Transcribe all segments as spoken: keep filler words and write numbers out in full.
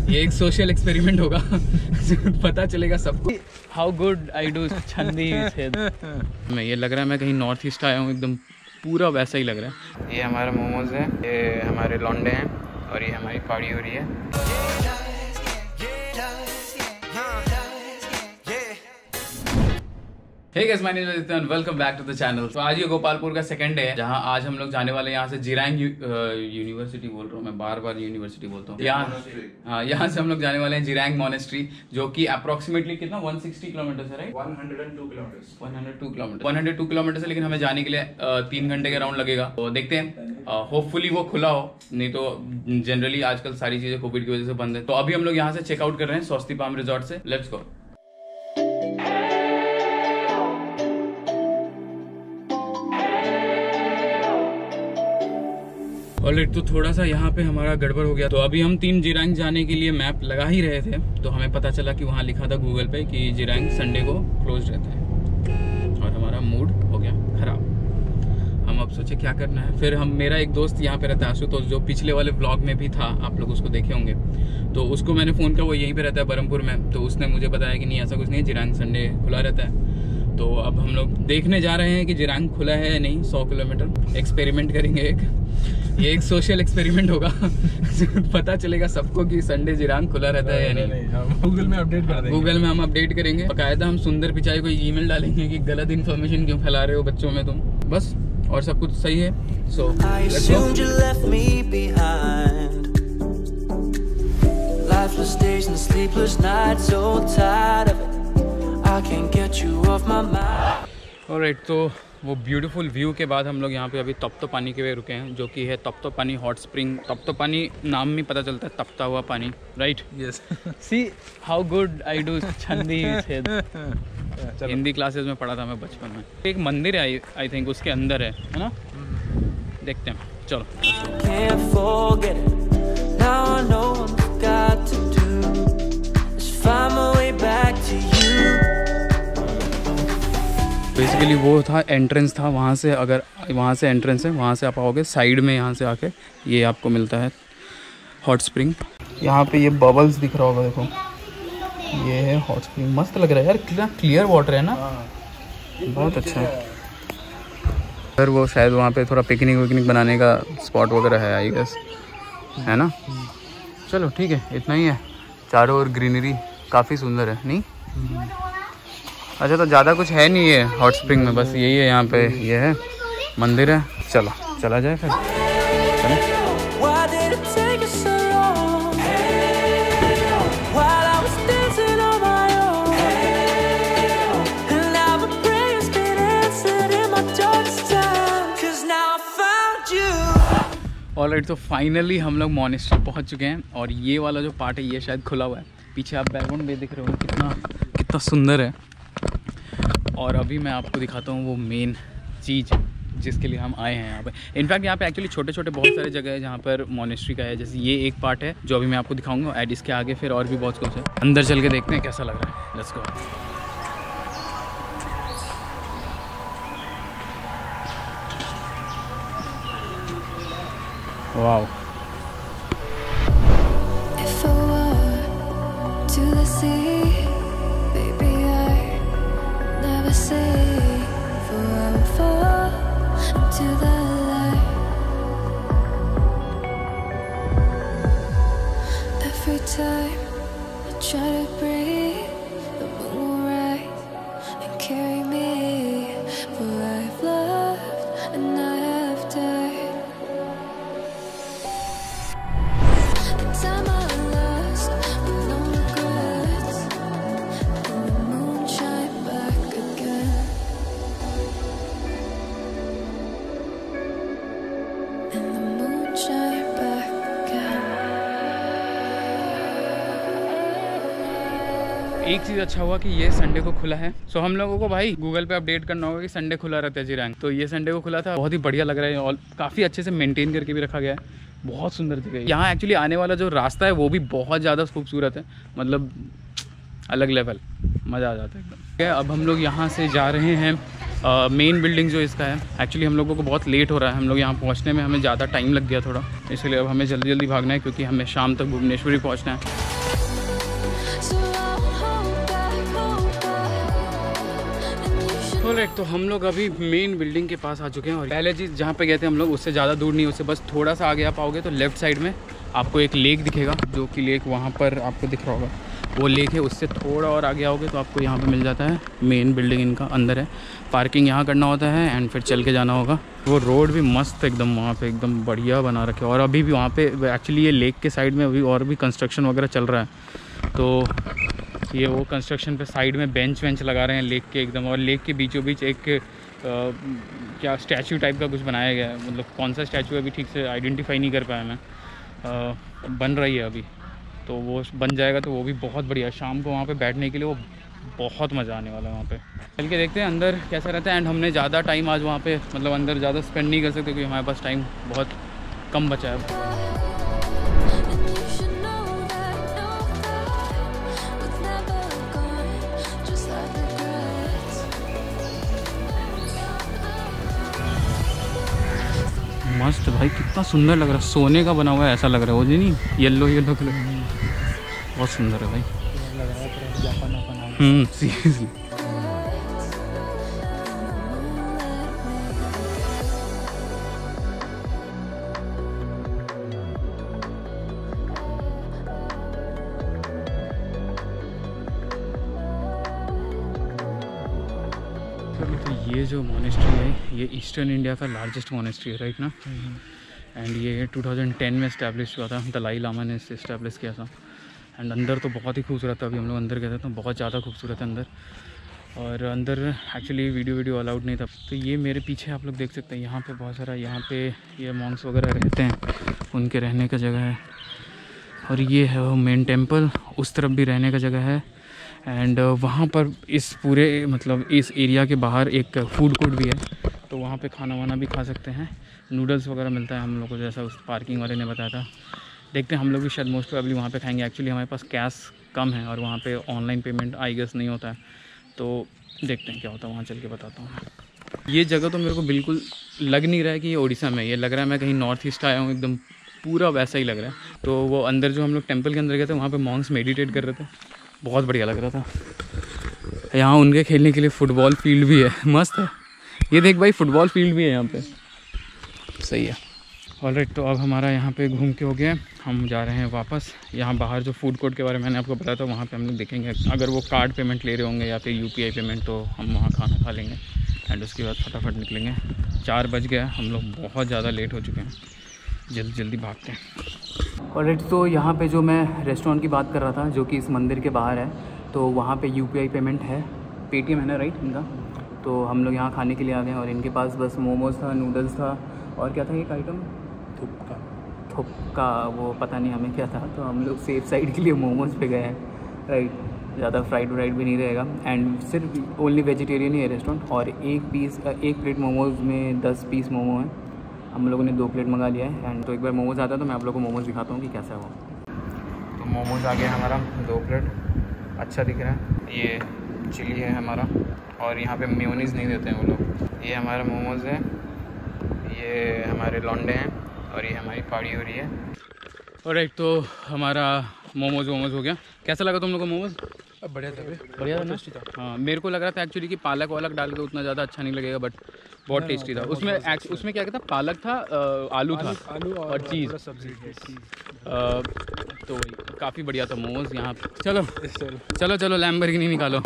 ये एक social experiment होगा। पता चलेगा सबको हाउ गुड आई डू छंदी। मैं ये लग रहा है मैं कहीं नॉर्थ ईस्ट आया हूँ, एकदम पूरा वैसा ही लग रहा है। ये हमारा मोमोज है, ये हमारे लौंडे हैं और ये हमारी पार्टी हो रही है। Hey guys, my name is Aditya and welcome back to the channel। तो आज ये गोपालपुर का सेकंड डे है, जहाँ आज हम लोग जाने वाले हैं यहाँ से जिरांग यूनिवर्सिटी बोल रहा हूँ मैं, बार बार यूनिवर्सिटी बोलता हूँ। यहाँ हाँ यहाँ से हम लोग जाने वाले हैं जिरांग मॉनेस्ट्री, जो कि अप्रोक्सीमेटली कितना एक सौ साठ किलोमीटर है, राइट? एक सौ दो किलोमीटर एक सौ दो किलोमीटर एक सौ दो किलोमीटर है, लेकिन हमें जाने के लिए तीन घंटे का राउंड लगेगा। तो देखते हैं, होपफुली वो खुला हो, नहीं तो जनरली आजकल सारी चीजें कोविड की वजह से बंद है। तो अभी हम लोग यहाँ से चेकआउट कर रहे हैं स्वस्ति पाम रिजॉर्ट से। Let's go. ऑलराइट, तो थोड़ा सा यहाँ पे हमारा गड़बड़ हो गया। तो अभी हम तीन जिरांग जाने के लिए मैप लगा ही रहे थे, तो हमें पता चला कि वहाँ लिखा था गूगल पे कि जिरांग संडे को क्लोज रहता है, और हमारा मूड हो गया खराब। हम अब सोचे क्या करना है। फिर हम मेरा एक दोस्त यहाँ पे रहता है आशुतोष, जो पिछले वाले ब्लॉग में भी था, आप लोग उसको देखे होंगे। तो उसको मैंने फ़ोन किया, वो यहीं पर रहता है बरहमपुर में। तो उसने मुझे बताया कि नहीं, ऐसा कुछ नहीं है, जिरांग संडे खुला रहता है। तो अब हम लोग देखने जा रहे हैं कि जिरांग खुला है या नहीं। सौ किलोमीटर एक्सपेरिमेंट करेंगे, एक ये एक सोशल एक्सपेरिमेंट होगा। पता चलेगा सबको कि संडे जिरांग खुला रहता है या नहीं, नहीं, नहीं। गूगल में अपडेट कर देंगे। गूगल में हम अपडेट करेंगे। बाकायदा हम सुंदर पिचाई को ईमेल डालेंगे कि गलत इन्फॉर्मेशन क्यों फैला रहे हो बच्चों में तुम, बस। और सब कुछ सही है। सो ऑलराइट, तो वो ब्यूटीफुल व्यू के बाद हम लोग यहाँ पे अभी तप्तो पानी के वे रुके हैं, जो कि है तप्तो पानी हॉट स्प्रिंग। तप्तो पानी नाम में पता चलता है तपता हुआ पानी, right? Yes. See how good I do छंदी। हिंदी क्लासेस में पढ़ा था मैं बचपन में। एक मंदिर है आई थिंक, उसके अंदर है है ना? देखते हैं, चलो। बेसिकली वो था एंट्रेंस था, वहाँ से अगर वहाँ से एंट्रेंस है, वहाँ से आप आओगे साइड में, यहाँ से आके ये आपको मिलता है हॉट स्प्रिंग। यहाँ पे ये बबल्स दिख रहा होगा, देखो ये है हॉट स्प्रिंग। मस्त लग रहा है यार, कितना क्लियर वाटर है ना, बहुत अच्छा है। सर वो शायद वहाँ पे थोड़ा पिकनिक विकनिक बनाने का स्पॉट वगैरह है आई गेस, है ना? चलो ठीक है, इतना ही है। चारों ओर ग्रीनरी काफ़ी सुंदर है, नहीं? अच्छा, तो ज़्यादा कुछ है नहीं है हॉट स्प्रिंग में, बस यही है। यहाँ पे ये है मंदिर है। चलो चला जाए फिर, चलो। ऑलराइट, तो फाइनली हम लोग मॉनेस्ट्री पहुँच चुके हैं, और ये वाला जो पार्ट है ये शायद खुला हुआ है। पीछे आप बैकग्राउंड में देख रहे हो कितना कितना सुंदर है। और अभी मैं आपको दिखाता हूँ वो मेन चीज़ जिसके लिए हम आए हैं यहाँ पे। इनफैक्ट यहाँ पे एक्चुअली छोटे छोटे बहुत सारे जगह है जहाँ पर मॉनेस्ट्री का है। जैसे ये एक पार्ट है जो अभी मैं आपको दिखाऊंगा, एड इसके आगे फिर और भी बहुत कुछ है। अंदर चल के देखते हैं कैसा लग रहा है। Let's go. वाओ, एक चीज़ अच्छा हुआ कि ये संडे को खुला है। सो हम लोगों को भाई गूगल पे अपडेट करना होगा कि संडे खुला रहता है जिरांग। तो ये संडे को खुला था, बहुत ही बढ़िया लग रहा है, और काफ़ी अच्छे से मेंटेन करके भी रखा गया है। बहुत सुंदर जगह है। यहाँ एक्चुअली आने वाला जो रास्ता है वो भी बहुत ज़्यादा खूबसूरत है, मतलब अलग लेवल, मज़ा आ जाता है एकदम। अब हम लोग यहाँ से जा रहे हैं मेन बिल्डिंग जो इसका है। एक्चुअली हम लोगों को बहुत लेट हो रहा है, हम लोग यहाँ पहुँचने में हमें ज़्यादा टाइम लग गया थोड़ा, इसलिए अब हमें जल्दी जल्दी भागना है क्योंकि हमें शाम तक भुवनेश्वर ही पहुँचना है। ऑलराइट, तो हम लोग अभी मेन बिल्डिंग के पास आ चुके हैं और पहले चीज़ जहाँ पे गए थे हम लोग उससे ज़्यादा दूर नहीं, उससे बस थोड़ा सा आगे आप आओगे तो लेफ़्ट साइड में आपको एक लेक दिखेगा, जो कि लेक वहाँ पर आपको दिख रहा होगा, वो लेक है। उससे थोड़ा और आगे आओगे तो आपको यहाँ पे मिल जाता है मेन बिल्डिंग, इनका अंदर है। पार्किंग यहाँ करना होता है एंड फिर चल के जाना होगा। वो रोड भी मस्त एकदम, वहाँ पे एकदम बढ़िया बना रखे और अभी भी वहाँ पे एक्चुअली ये लेक के साइड में अभी और भी कंस्ट्रक्शन वगैरह चल रहा है। तो ये वो कंस्ट्रक्शन पे साइड में बेंच वेंच लगा रहे हैं लेक के एकदम, और लेक के बीचों बीच एक आ, क्या स्टैचू टाइप का कुछ बनाया गया है। मतलब कौन सा स्टैचू है अभी ठीक से आइडेंटिफाई नहीं कर पाया मैं। आ, बन रही है अभी, तो वो बन जाएगा तो वो भी बहुत बढ़िया। शाम को वहाँ पे बैठने के लिए वो बहुत मज़ा आने वाला है। वहाँ पे चल के देखते हैं अंदर कैसा रहता है। एंड हमने ज़्यादा टाइम आज वहाँ पे मतलब अंदर ज़्यादा स्पेंड नहीं कर सकते क्योंकि हमारे पास टाइम बहुत कम बचा है। मस्त भाई, कितना सुंदर लग रहा है, सोने का बना हुआ है ऐसा लग रहा है। वो जी नहीं येलो येलो कलर, बहुत सुंदर है भाई। Hmm seriously. तो ये जो मोनेस्ट्री है ये ईस्टर्न इंडिया का लार्जेस्ट मोनेस्ट्री है, राइट ना। एंड ये टू थाउज़ेंड टेन में इस्टेब्लिश हुआ था, दलाई लामा ने इसे इस्टेब्लिश किया था। एंड अंदर तो बहुत ही खूबसूरत था, अभी हम लोग अंदर गए थे तो बहुत ज़्यादा खूबसूरत है अंदर। और अंदर एक्चुअली वीडियो वीडियो अलाउड नहीं था। तो ये मेरे पीछे आप लोग देख सकते हैं, यहाँ पे बहुत सारा, यहाँ पे ये मॉन्क्स वगैरह रहते हैं, उनके रहने का जगह है। और ये है वो मेन टेम्पल, उस तरफ भी रहने का जगह है। एंड वहाँ पर इस पूरे मतलब इस एरिया के बाहर एक फूड कोर्ट भी है, तो वहाँ पे खाना वाना भी खा सकते हैं। नूडल्स वगैरह मिलता है हम लोग को, जैसा उस पार्किंग वाले ने बताया था। देखते हैं हम लोग भी शायद मोस्ट प्रोबेबली वहाँ पे खाएंगे। एक्चुअली हमारे पास कैश कम है और वहाँ पे ऑनलाइन पेमेंट आई गेस नहीं होता है, तो देखते हैं क्या होता है, वहाँ चल के बताता हूँ। ये जगह तो मेरे को बिल्कुल लग नहीं रहा है कि ये उड़ीसा में, ये लग रहा है मैं कहीं नॉर्थ ईस्ट आया हूँ, एकदम पूरा वैसा ही लग रहा है। तो वो अंदर जो हम लोग टेम्पल के अंदर गए थे वहाँ पर मॉन्क्स मेडिटेट कर रहे थे, बहुत बढ़िया लग रहा था। यहाँ उनके खेलने के लिए फ़ुटबॉल फील्ड भी है, मस्त है। ये देख भाई, फुटबॉल फील्ड भी है यहाँ पे, सही है। ऑलराइट, तो अब हमारा यहाँ पे घूम के हो गया, हम जा रहे हैं वापस। यहाँ बाहर जो फूड कोर्ट के बारे में मैंने आपको बताया था वहाँ पे हम लोग देखेंगे, अगर वो कार्ड पेमेंट ले रहे होंगे या फिर यूपीआई पेमेंट, तो हम वहाँ खाना खा लेंगे एंड उसके बाद फटाफट निकलेंगे। चार बज गया, हम लोग बहुत ज़्यादा लेट हो चुके हैं, जल्दी जल्दी भागते हैं। ऑलराइट, तो यहाँ पे जो मैं रेस्टोरेंट की बात कर रहा था जो कि इस मंदिर के बाहर है, तो वहाँ पे यूपीआई पेमेंट है, पेटीएम है ना, राइट इनका। तो हम लोग यहाँ खाने के लिए आ गए और इनके पास बस मोमोज था, नूडल्स था और क्या था एक आइटम, थुपका थुपका वो पता नहीं हमें क्या था। तो हम लोग सेफ साइड के लिए मोमोज पे गए हैं, राइट। ज़्यादा फ्राइड व्राइड भी नहीं रहेगा एंड सिर्फ ओनली वेजिटेरियन ही है रेस्टोरेंट। और एक पीस एक प्लेट मोमोज़ में दस पीस मोमो हैं, हम लोगों ने दो प्लेट मंगा लिया है। एंड तो एक बार मोमोज़ आता है तो मैं आप लोगों को मोमोज़ दिखाता हूँ कि कैसा है वो। तो मोमोज़ आ गया हमारा, दो प्लेट, अच्छा दिख रहा है। ये चिली है हमारा, और यहाँ पे मेयोनीज़ नहीं देते हैं वो लोग। ये हमारा मोमोज़ है, ये हमारे लौंडे हैं और ये हमारी पार्टी हो रही है। ऑलराइट, तो हमारा मोमोज़ वोमोज़ हो गया। कैसा लगा तुम लोग को मोमोज़? अब बढ़िया था, बढ़िया था ना? हाँ, मेरे को लग रहा था एक्चुअली कि पालक वालक डाल के उतना ज़्यादा अच्छा नहीं लगेगा, बट बहुत टेस्टी था। उसमें उसमें क्या क्या था, पालक था, आलू था आलू और चीज़ सब्जी। तो वही काफ़ी बढ़िया था मोमोज़ यहाँ। चलो चलो चलो लैम्बोर्गिनी निकालो।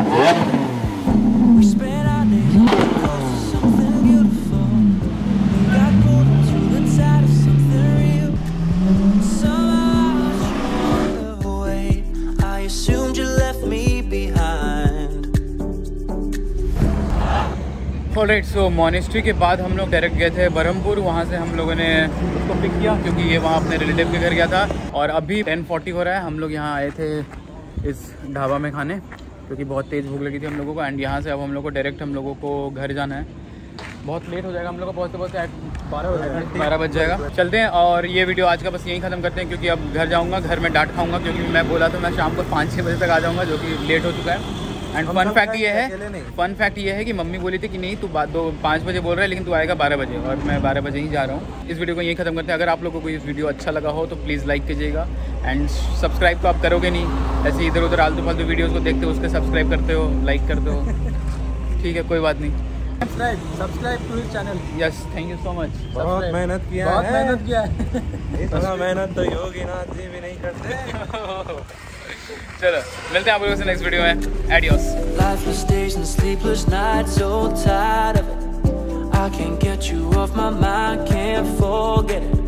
ऑलराइट, सो मोनेस्ट्री के बाद हम लोग डायरेक्ट गए थे बरहमपुर। वहाँ से हम लोगों ने उसको पिक किया क्योंकि ये वहाँ अपने रिलेटिव के घर गया था। और अभी टेन फोर्टी हो रहा है, हम लोग यहाँ आए थे इस ढाबा में खाने क्योंकि बहुत तेज़ भूख लगी थी हम लोगों को। एंड यहाँ से अब हम लोग को डायरेक्ट हम लोगों को घर जाना है, बहुत लेट हो जाएगा हम लोग को पहुँचते पहुँचते, बारह हो जाएगा, बारह बज जाएगा। चलते हैं और ये वीडियो आज का बस यहीं ख़त्म करते हैं क्योंकि अब घर जाऊँगा, घर में डांट खाऊँगा क्योंकि मैं बोला तो मैं शाम को पाँच छः बजे तक आ जाऊँगा, जो कि लेट हो चुका है। एंड फन फैक्ट ये है फन फैक्ट ये है कि मम्मी बोली थी कि नहीं तू बात दो पाँच बजे बोल रहा है लेकिन तू आएगा बारह बजे, और मैं बारह बजे ही जा रहा हूँ। इस वीडियो को यही खत्म करते हैं। अगर आप लोगों को इस वीडियो अच्छा लगा हो तो प्लीज़ लाइक कीजिएगा, एंड सब्सक्राइब तो आप करोगे नहीं, ऐसे इधर उधर आलतू फालतू वीडियोज़ को देखते हो उसके सब्सक्राइब करते हो, लाइक करते हो, ठीक है कोई बात नहीं। Subscribe to his channel. Yes, thank you so much. बहुत मेहनत किया है, बहुत मेहनत किया है। इतना मेहनत तो योगीनाथ जी भी नहीं करते। चलो मिलते हैं आप लोगों से नेक्स्ट वीडियो में। Adios. Lifeless days and sleepless nights, so tired of it. I can't get you off my mind, can't forget it.